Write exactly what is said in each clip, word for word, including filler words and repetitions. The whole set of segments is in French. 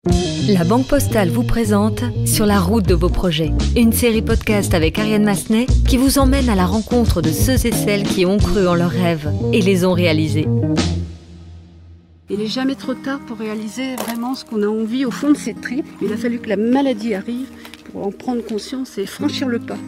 La Banque Postale vous présente Sur la route de vos projets, une série podcast avec Ariane Massenet qui vous emmène à la rencontre de ceux et celles qui ont cru en leurs rêves et les ont réalisés. Il n'est jamais trop tard pour réaliser vraiment ce qu'on a envie au fond de ses tripes. Il a fallu que la maladie arrive pour en prendre conscience et franchir le pas.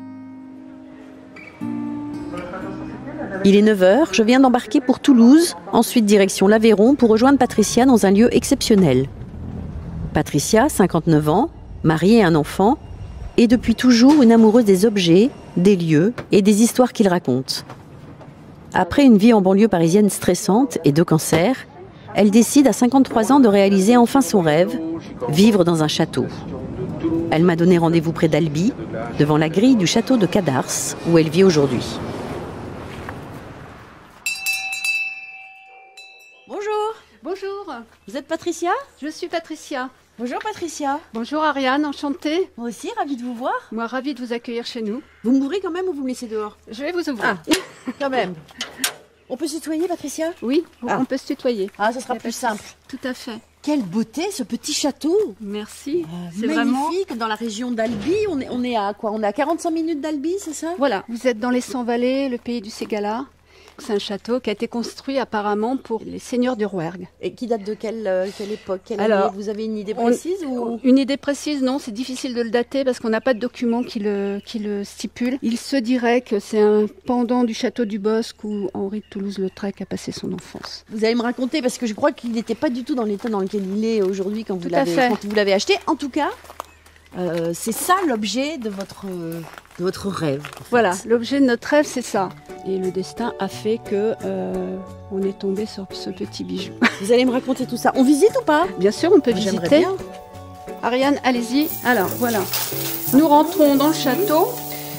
Il est neuf heures, je viens d'embarquer pour Toulouse, ensuite direction l'Aveyron pour rejoindre Patricia dans un lieu exceptionnel. Patricia, cinquante-neuf ans, mariée et un enfant, est depuis toujours une amoureuse des objets, des lieux et des histoires qu'ils racontent. Après une vie en banlieue parisienne stressante et deux cancers, elle décide à cinquante-trois ans de réaliser enfin son rêve, vivre dans un château. Elle m'a donné rendez-vous près d'Albi, devant la grille du château de Cadars, où elle vit aujourd'hui. Bonjour. Bonjour, Vous êtes Patricia ? je suis Patricia. Bonjour Patricia. Bonjour Ariane, enchantée. Moi aussi, ravie de vous voir. Moi, ravie de vous accueillir chez nous. Vous m'ouvrez quand même ou vous me laissez dehors ? Je vais vous ouvrir. Ah, quand même. On peut se tutoyer Patricia ? Oui, Ah. on peut se tutoyer. Ah, ce sera Y a plus pas de simple. souci. Tout à fait. Quelle beauté ce petit château. Merci. C'est Magnifique, vraiment... dans la région d'Albi. On est, on est à quoi ? On est à quarante-cinq minutes d'Albi, c'est ça ? Voilà, vous êtes dans les Cent-Vallées, le pays du Ségala. C'est un château qui a été construit apparemment pour les seigneurs du Rouergue. Et qui date de quelle, euh, quelle époque, quelle Alors, année ? Vous avez une idée on- précise ou... Une idée précise, non, c'est difficile de le dater parce qu'on n'a pas de document qui le, qui le stipule. Il se dirait que c'est un pendant du château du Bosc où Henri de Toulouse-Lautrec a passé son enfance. Vous allez me raconter, parce que je crois qu'il n'était pas du tout dans l'état dans lequel il est aujourd'hui quand, vous Tout à l'avez- fait. quand vous l'avez acheté. En tout cas, euh, c'est ça l'objet de votre, euh, de votre rêve. en fait. Voilà, l'objet de notre rêve, c'est ça. Et le destin a fait que euh, on est tombé sur ce petit bijou. Vous allez me raconter tout ça. On visite ou pas ? Bien sûr, on peut J'aimerais visiter. bien. Ariane, allez-y. Alors, voilà. Nous rentrons dans le château.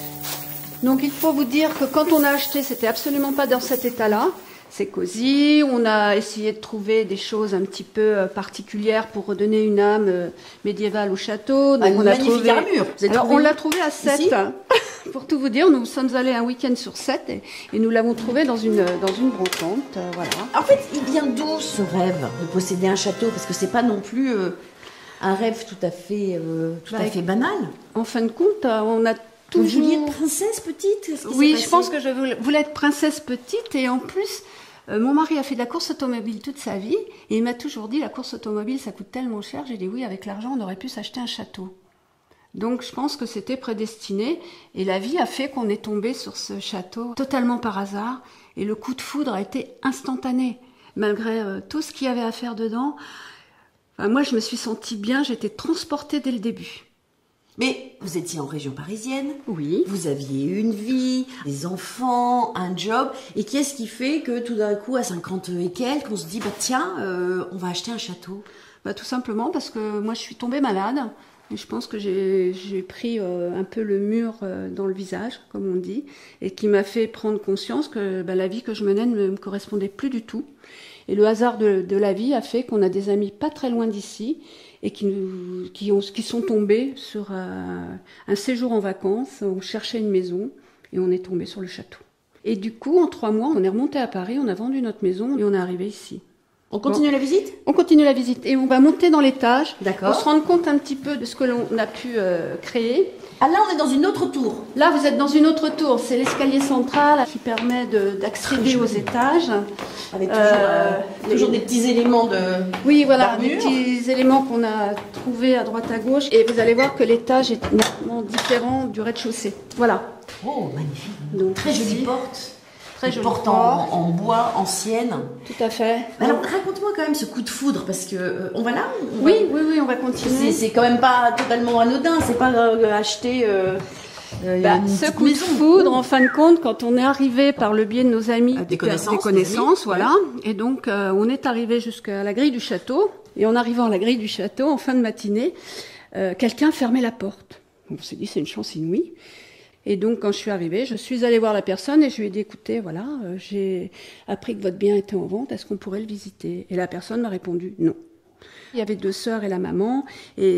Donc, il faut vous dire que quand on a acheté, c'était absolument pas dans cet état-là. C'est cosy. On a essayé de trouver des choses un petit peu euh, particulières pour redonner une âme euh, médiévale au château. Donc, Ah, une on a magnifique trouvé... armure. Vous avez Alors, trouvé on où ? l'a trouvé à Ici sept. Pour tout vous dire, nous sommes allés un week-end sur sept et, et nous l'avons trouvé dans une, dans une brocante. euh, voilà. En fait, il vient d'où ce rêve de posséder un château ? Parce que c'est pas non plus euh, un rêve tout à fait, euh, tout Bah, à fait banal. En fin de compte, euh, on a Vous vouliez toujours... être princesse petite ? Qu'est-ce qui s'est Oui, passé je pense que je voulais- voulais être princesse petite et en plus, euh, mon mari a fait de la course automobile toute sa vie et il m'a toujours dit la course automobile ça coûte tellement cher. J'ai dit oui, avec l'argent on aurait pu s'acheter un château. Donc je pense que c'était prédestiné et la vie a fait qu'on est tombé sur ce château totalement par hasard et le coup de foudre a été instantané malgré euh, tout ce qu'il y avait à faire dedans. Enfin, moi je me suis sentie bien, j'étais transportée dès le début. Mais vous étiez en région parisienne. Oui. Vous aviez une vie, des enfants, un job. Et qu'est-ce qui fait que tout d'un coup, à cinquante et quelques, on se dit, bah tiens, euh, on va acheter un château ? Bah, tout simplement parce que moi je suis tombée malade et je pense que j'ai j'ai pris euh, un peu le mur euh, dans le visage, comme on dit, et qui m'a fait prendre conscience que bah, la vie que je menais ne me correspondait plus du tout. Et le hasard de, de la vie a fait qu'on a des amis pas très loin d'ici et qui, nous, qui, ont, qui sont tombés sur euh, un séjour en vacances. On cherchait une maison et on est tombé sur le château. Et du coup, en trois mois, on est remonté à Paris, on a vendu notre maison et on est arrivé ici. On continue la visite ? On continue la visite et on va monter dans l'étage D'accord. pour se rendre compte un petit peu de ce que l'on a pu euh, créer. Ah là, on est dans une autre tour. Là, vous êtes dans une autre tour. C'est l'escalier central qui permet de- d'accéder aux étages. Avec toujours, Euh, euh, toujours des petits éléments de... Oui, voilà, des d'armure. petits éléments qu'on a trouvés à droite à gauche. Et vous allez voir que l'étage est nettement différent du rez-de-chaussée. Voilà. Oh, magnifique. Donc, Très ici, jolie porte. Très Une jolie porte en, porte. en bois, ancienne. Tout à fait. Alors, raconte-moi quand même ce coup de foudre, parce que... euh, on va là on Oui, va- oui, oui, on va C'est continuer. c'est quand même pas totalement anodin, c'est pas euh, acheter euh, euh, Bah, une ce petite coup de maison. foudre, en fin de compte, quand on est arrivé par le biais de nos amis, Ah, des connaissances, des connaissances, des voilà. Et donc, euh, on est arrivé jusqu'à la grille du château. Et en arrivant à la grille du château, en fin de matinée, euh, quelqu'un fermait la porte. On s'est dit, c'est une chance inouïe. Et donc, quand je suis arrivée, je suis allée voir la personne et je lui ai dit, écoutez, voilà, euh, j'ai appris que votre bien était en vente, est-ce qu'on pourrait le visiter ? Et la personne m'a répondu, non. Il y avait deux sœurs et la maman, et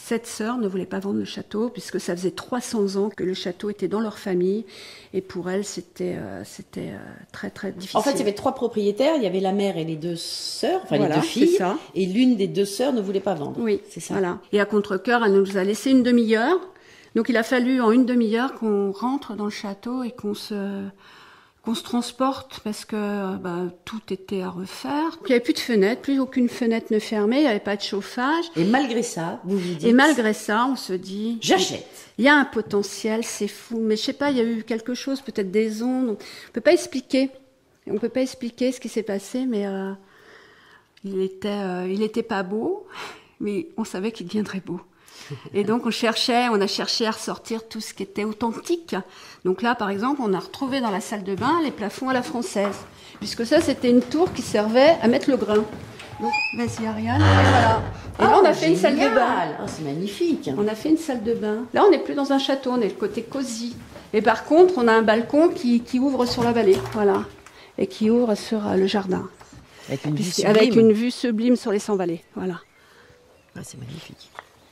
sept sœurs ne voulaient pas vendre le château, puisque ça faisait trois cents ans que le château était dans leur famille. Et pour elles, c'était, euh, c'était euh, très, très difficile. En fait, il y avait trois propriétaires. Il y avait la mère et les deux sœurs, enfin voilà, les deux filles. C'est ça. Et l'une des deux sœurs ne voulait pas vendre. Oui, c'est ça. Voilà. Et à contre-cœur, elle nous a laissé une demi-heure. Donc, il a fallu en une demi-heure qu'on rentre dans le château et qu'on se... qu'on se transporte parce que bah, tout était à refaire. Il n'y avait plus de fenêtres, plus aucune fenêtre ne fermait, il n'y avait pas de chauffage. Et malgré ça, vous vous dites... Et malgré ça, on se dit... J'achète. Il y a un potentiel, c'est fou. Mais je sais pas, il y a eu quelque chose, peut-être des ondes. On ne peut pas expliquer. On ne peut pas expliquer ce qui s'est passé, mais euh, il était, euh, il était pas beau, mais on savait qu'il deviendrait beau. Et donc on cherchait, on a cherché à ressortir tout ce qui était authentique. Donc là, par exemple, on a retrouvé dans la salle de bain les plafonds à la française, puisque ça, c'était une tour qui servait à mettre le grain. Donc, vas-y Ariane, et voilà. Et là, oh, on a fait génial. une salle de bain. Oh, c'est magnifique. On a fait une salle de bain. Là, on n'est plus dans un château, on est le côté cosy. Et par contre, on a un balcon qui, qui ouvre sur la vallée, voilà, et qui ouvre sur euh, le jardin. Avec une vue Puisque, sublime. avec une vue sublime sur les cent-vallées, voilà. Ah, c'est magnifique.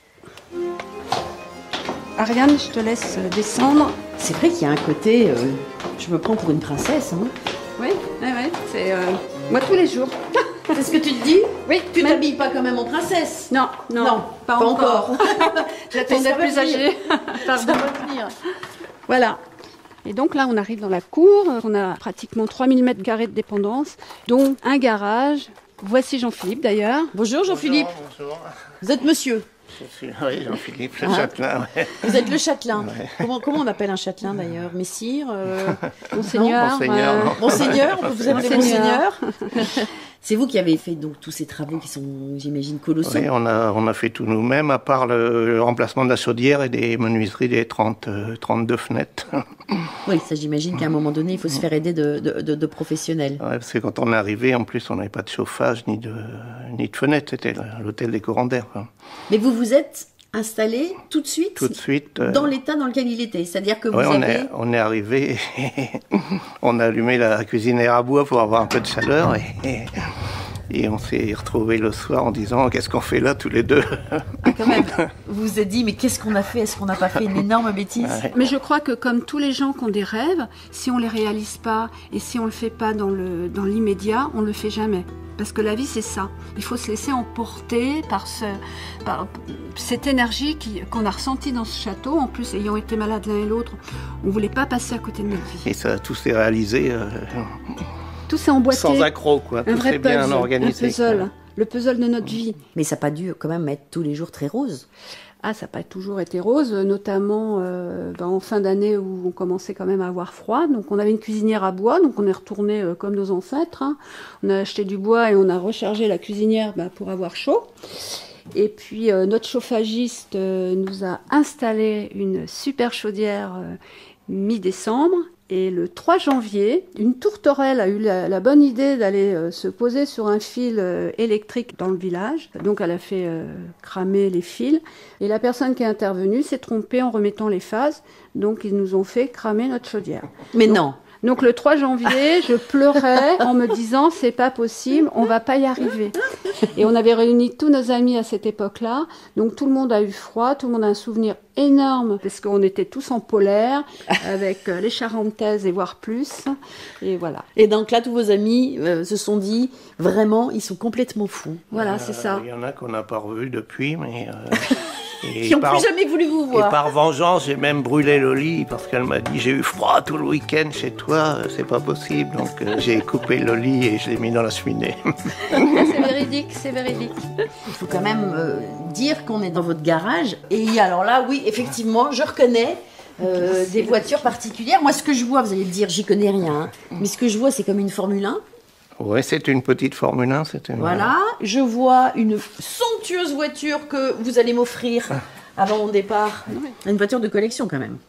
Ariane, je te laisse descendre. C'est vrai qu'il y a un côté... Euh, je me prends pour une princesse. Hein. Oui, oui, oui. C'est euh, moi tous les jours. C'est ce que tu te dis? Oui. Tu même... t'habilles pas quand même en princesse? Non, non, non pas, pas encore. encore. J'attendais plus âgée. Pardon. Ça va venir. Voilà. Et donc là, on arrive dans la cour. On a pratiquement trois mille mètres carrés de dépendance, dont un garage. Voici Jean-Philippe d'ailleurs. Bonjour Jean-Philippe. Bonjour. Vous êtes monsieur? Je suis, oui, Jean-Philippe, le Ah. châtelain. Ouais. Vous êtes le châtelain. Ouais. Comment, comment on appelle un châtelain d'ailleurs? Messire euh... Monseigneur. Monseigneur, euh, non. Monseigneur, on peut vous appeler Monseigneur. Monseigneur. C'est vous qui avez fait donc tous ces travaux qui sont, j'imagine, colossaux. Oui, on a, on a fait tout nous-mêmes, à part le, le remplacement de la chaudière et des menuiseries des trente, euh, trente-deux fenêtres. Oui, ça j'imagine qu'à un moment donné, il faut se faire aider de, de, de, de professionnels. Ouais, parce que quand on est arrivé, en plus, on n'avait pas de chauffage ni de, ni de fenêtre. C'était l'hôtel des Corandaires. Quoi. Mais vous vous êtes installé tout de suite, Tout de suite. euh, dans l'état dans lequel il était. C'est-à-dire que vous ouais, on, avez... est, on est arrivé, on a allumé la cuisinière à bois pour avoir un peu de chaleur et, et, et on s'est retrouvés le soir en disant qu'est-ce qu'on fait là tous les deux. Ah, quand même. Vous vous êtes dit, mais qu'est-ce qu'on a fait? Est-ce qu'on n'a pas fait une énorme bêtise? Ouais. Mais je crois que comme tous les gens qui ont des rêves, si on les réalise pas et si on le fait pas dans le dans l'immédiat, on le fait jamais. Parce que la vie, c'est ça. Il faut se laisser emporter par, ce, par cette énergie qui, qu'on a ressentie dans ce château. En plus, ayant été malades l'un et l'autre, on ne voulait pas passer à côté de notre vie. Et ça, tout s'est réalisé euh, Tout s'est emboîté. sans accroc, quoi. Un Tout vrai s'est bien puzzle, organisé. un puzzle. quoi. Le puzzle de notre vie. Mais ça n'a pas dû quand même être tous les jours très rose. Ah, ça n'a pas toujours été rose, notamment euh, ben, en fin d'année où on commençait quand même à avoir froid. Donc on avait une cuisinière à bois, donc on est retourné euh, comme nos ancêtres. Hein. On a acheté du bois et on a rechargé la cuisinière ben, pour avoir chaud. Et puis euh, notre chauffagiste euh, nous a installé une super chaudière euh, mi-décembre. Et le trois janvier, une tourterelle a eu la, la bonne idée d'aller euh, se poser sur un fil euh, électrique dans le village. Donc elle a fait euh, cramer les fils. Et la personne qui est intervenue s'est trompée en remettant les phases. Donc ils nous ont fait cramer notre chaudière. Mais donc, non. Donc le trois janvier, je pleurais en me disant c'est pas possible, on va pas y arriver. Et on avait réuni tous nos amis à cette époque-là, donc tout le monde a eu froid, tout le monde a un souvenir énorme parce qu'on était tous en polaire avec les Charentaises et voire plus. Et voilà. Et donc là, tous vos amis euh, se sont dit, vraiment, ils sont complètement fous. Voilà, Euh, c'est ça. Il y en a qu'on n'a pas revus depuis, mais... euh, et Qui n'ont par- plus jamais voulu vous Et voir. par vengeance, j'ai même brûlé le lit parce qu'elle m'a dit j'ai eu froid tout le week-end chez toi, euh, c'est pas possible. Donc euh, j'ai coupé le lit et je l'ai mis dans la cheminée. C'est véridique, c'est véridique. Il faut quand même euh, dire qu'on est dans votre garage. Et alors là, oui, effectivement, je reconnais euh, des voitures particulières. Moi, ce que je vois, vous allez me dire, j'y connais rien, hein, mais ce que je vois, c'est comme une Formule un. Ouais, c'est une petite Formule un, c'est une... Voilà, je vois une somptueuse voiture que vous allez m'offrir avant mon départ. Une voiture de collection quand même.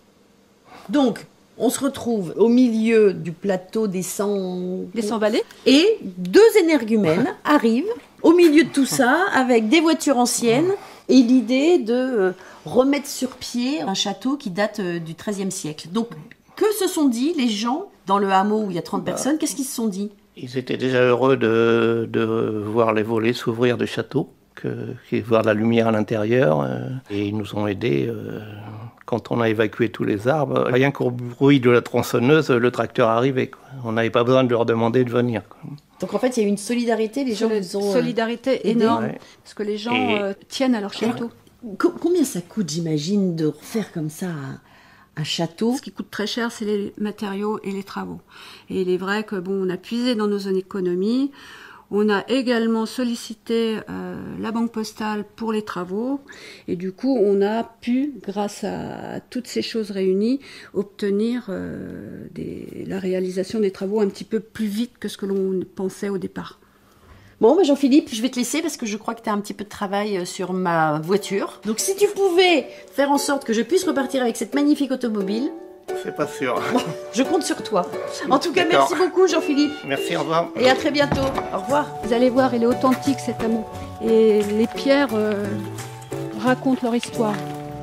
Donc, on se retrouve au milieu du plateau des cent... Les cent-vallées. Et deux énergumènes arrivent au milieu de tout ça avec des voitures anciennes et l'idée de euh, remettre sur pied un château qui date euh, du treizième siècle. Donc, que se sont dit les gens dans le hameau où il y a trente personnes? Qu'est-ce qu'ils se sont dit? Ils étaient déjà heureux de, de voir les volets s'ouvrir du château. que, que voir la lumière à l'intérieur. Euh, et ils nous ont aidés euh, quand on a évacué tous les arbres. Rien qu'au bruit de la tronçonneuse, le tracteur arrivait, quoi. On n'avait pas besoin de leur demander de venir, quoi. Donc en fait, il y a eu une solidarité, les gens vous ont... Solidarité euh, énorme, ouais. parce que les gens Et... euh, tiennent à leur château. Co- combien ça coûte, j'imagine, de refaire comme ça un, un château? Ce qui coûte très cher, c'est les matériaux et les travaux. Et il est vrai que bon, on a puisé dans nos économies. On a également sollicité euh, la Banque Postale pour les travaux. Et du coup, on a pu, grâce à toutes ces choses réunies, obtenir euh, des, la réalisation des travaux un petit peu plus vite que ce que l'on pensait au départ. Bon, bah Jean-Philippe, je vais te laisser parce que je crois que tu as un petit peu de travail sur ma voiture. Donc si tu pouvais faire en sorte que je puisse repartir avec cette magnifique automobile... C'est pas sûr. Bon, je compte sur toi. En tout cas, D'accord. merci beaucoup Jean-Philippe. Merci, au revoir. Et à très bientôt. Au revoir. Vous allez voir, il est authentique cet amour. Et les pierres euh, racontent leur histoire.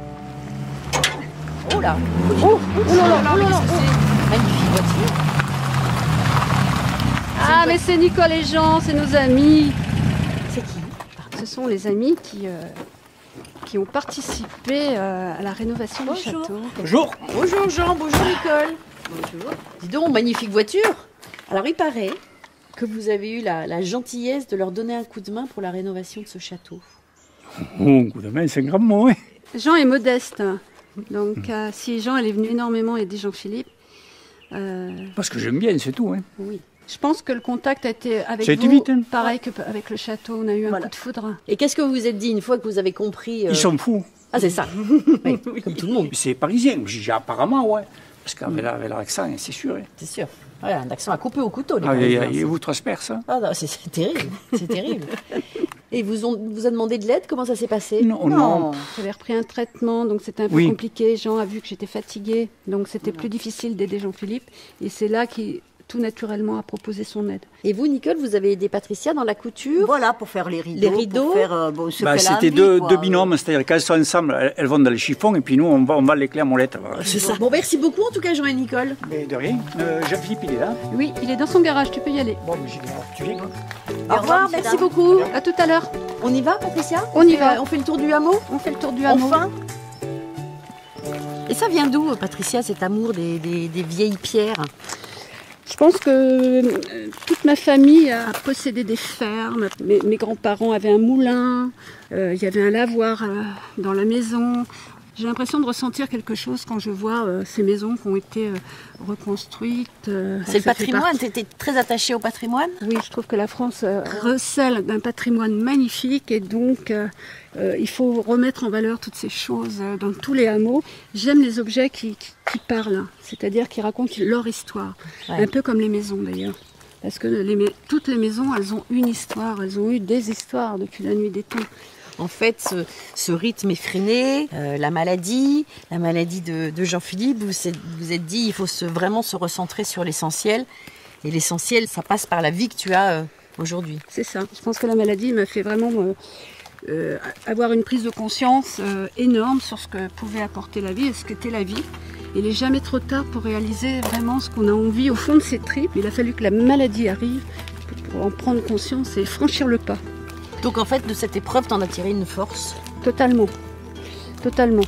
Oh là. Oh, oh là là, oh là là. Magnifique voiture. Ah, mais c'est Nicole et Jean, c'est nos amis. C'est qui? Ce sont les amis qui, euh, qui ont participé euh, à la rénovation Bonjour. du château. Bonjour. Bonjour Jean, bonjour Nicole. Bonjour. Dis donc, magnifique voiture. Alors il paraît que vous avez eu la, la gentillesse de leur donner un coup de main pour la rénovation de ce château. Oh, coup de main, c'est un grand mot, hein. Jean est modeste. Donc euh, si Jean, elle est venue énormément aider Jean-Philippe. euh, Parce que j'aime bien, c'est tout, hein. oui. Je pense que le contact a été avec Ça a été vous, vite, hein. pareil qu'avec le château. On a eu un Voilà. coup de foudre. Et qu'est-ce que vous vous êtes dit une fois que vous avez compris euh, Ils sont fous. Ah c'est ça. Oui, comme tout le monde, C'est parisien. J'ai j'ai apparemment, ouais. Parce qu'avec la- avec leur accent, c'est sûr. Hein. c'est sûr. Voilà, un accent à couper au couteau. Les Ah, il, Parisiens, il c'est- vous transperce. Hein. Ah non, c'est c'est terrible, c'est terrible. Et vous ont, vous a demandé de l'aide? Comment ça s'est passé? Non, non. J'avais repris un traitement, donc c'était un peu Oui. compliqué. Jean a vu que j'étais fatiguée, donc c'était plus difficile d'aider Jean-Philippe. Et c'est là qu'il, tout naturellement, a proposé son aide. Et vous, Nicole, vous avez aidé Patricia dans la couture? Voilà, pour faire les rideaux. Les rideaux. Pour faire, euh, bon, ce Bah, qu'elle a c'était envie, deux, quoi. deux binômes, c'est-à-dire qu'elles sont ensemble, elles, elles vont dans les chiffons et puis nous, on va, on va les clés à molette. Voilà. C'est ça. Bon, merci beaucoup en tout cas, Jean et Nicole. Mais de rien. Euh, Jean-Philippe, il est là. Oui, il est dans son garage, tu peux y aller. Bon, mais j'y vais voir. Tu viens, quoi. Au revoir, monsieur, merci dame. beaucoup. À tout à l'heure. On y va, Patricia? On y fait, va. euh, On fait le tour du hameau? On fait le tour du hameau. Enfin. Et ça vient d'où, Patricia, cet amour des, des- des vieilles pierres? Je pense que euh, toute ma famille a possédé des fermes. Mes, mes grands-parents avaient un moulin, euh, il y avait un lavoir euh, dans la maison. J'ai l'impression de ressentir quelque chose quand je vois euh, ces maisons qui ont été euh, reconstruites. euh, C'est le ça fait patrimoine, partie- tu étais très attachée au patrimoine? Oui, je trouve que la France euh, recèle d'un patrimoine magnifique et donc euh, euh, il faut remettre en valeur toutes ces choses euh, dans tous les hameaux. J'aime les objets qui, qui, qui parlent, c'est-à-dire qui racontent leur histoire, Ouais. un peu comme les maisons d'ailleurs. Parce que les, mais- toutes les maisons, elles ont une histoire, elles ont eu des histoires depuis la nuit des temps. En fait, ce, ce rythme effréné, euh, la maladie, la maladie de, de Jean-Philippe, vous vous êtes, vous êtes dit il faut se, vraiment se recentrer sur l'essentiel. Et l'essentiel, ça passe par la vie que tu as euh, aujourd'hui. C'est ça. Je pense que la maladie m'a fait vraiment euh, euh, avoir une prise de conscience euh, énorme sur ce que pouvait apporter la vie et ce qu'était la vie. Il n'est jamais trop tard pour réaliser vraiment ce qu'on a envie au fond de ses tripes. Il a fallu que la maladie arrive pour en prendre conscience et franchir le pas. Donc en fait, de cette épreuve, tu en as tiré une force. Totalement. Totalement.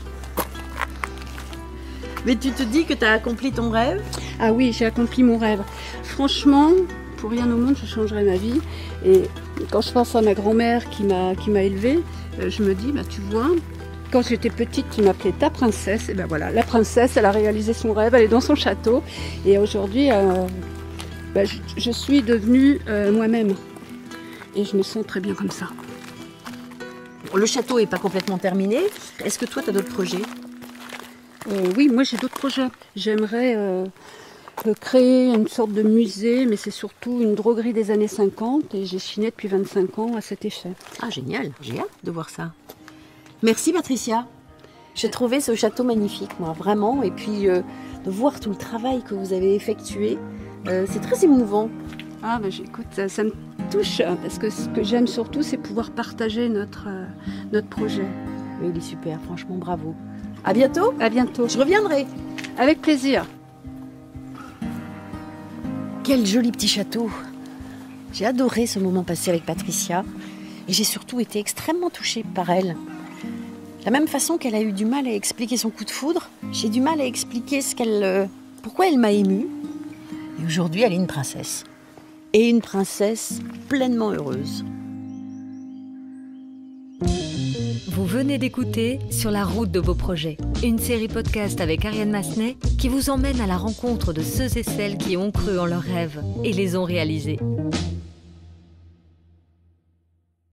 Mais tu te dis que tu as accompli ton rêve? Ah oui, j'ai accompli mon rêve. Franchement, pour rien au monde, je changerais ma vie. Et quand je pense à ma grand-mère qui m'a qui m'a élevée, euh, je me dis, bah, tu vois, quand j'étais petite, tu m'appelais ta princesse. Et ben voilà, la princesse, elle a réalisé son rêve, elle est dans son château. Et aujourd'hui, euh, bah, je, je suis devenue euh, moi-même. Et je me sens très bien comme ça. Le château n'est pas complètement terminé. Est-ce que toi, tu as d'autres projets? Euh, oui, moi j'ai d'autres projets. J'aimerais euh, euh, créer une sorte de musée, mais c'est surtout une droguerie des années cinquante et j'ai chiné depuis vingt-cinq ans à cet effet. Ah, génial, j'ai hâte de voir ça. Merci Patricia. J'ai trouvé ce château magnifique, moi, vraiment. Et puis, euh, de voir tout le travail que vous avez effectué, euh, c'est très émouvant. Ah bah écoute, ça, ça me touche, hein, parce que ce que j'aime surtout, c'est pouvoir partager notre, euh, notre projet. Oui, il est super, franchement, bravo. À bientôt. À bientôt. Je reviendrai. Avec plaisir. Quel joli petit château. J'ai adoré ce moment passé avec Patricia. Et j'ai surtout été extrêmement touchée par elle. De la même façon qu'elle a eu du mal à expliquer son coup de foudre, j'ai du mal à expliquer ce qu'elle, euh, pourquoi elle m'a émue. Et aujourd'hui, elle est une princesse. Et une princesse pleinement heureuse. Vous venez d'écouter Sur la route de vos projets, une série podcast avec Ariane Massenet qui vous emmène à la rencontre de ceux et celles qui ont cru en leurs rêves et les ont réalisés.